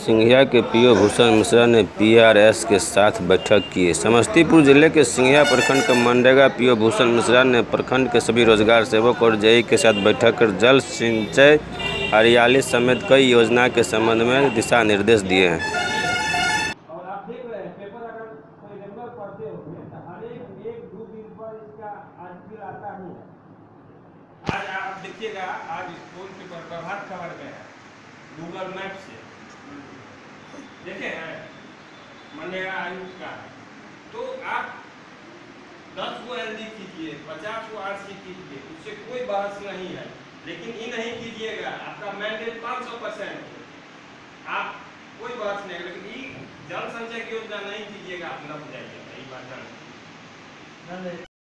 सिंघिया के पीओ भूषण मिश्रा ने पीआरएस के साथ बैठक की। समस्तीपुर जिले के सिंघिया प्रखंड के मनरेगा पीओ भूषण मिश्रा ने प्रखंड के सभी रोजगार सेवक और जेई के साथ बैठक कर जल सिंचाई, हरियाली समेत कई योजना के संबंध में दिशा निर्देश दिए हैं। और आप देख रहे हैं पेपर, अगर कोई रेगुलर पढ़ते होंगे तो हर एक दो दिन पर इसका आर्टिकल आता ही है। आज आप देखिएगा, आज स्कूल पेपर प्रभात खबर में है, गूगल मैप से देखे हैं मनरेगा आयुक्त का। तो आप 10 को एलडी कीजिए, 50 को आरसी कीजिए, उससे कोई बहस नहीं है, लेकिन ये नहीं कीजिएगा आपका मैंडेट 500%, आप कोई बात नहीं, लेकिन ये जल संचय की योजना नहीं कीजिएगा, आप लग जाइएगा, यही बात है।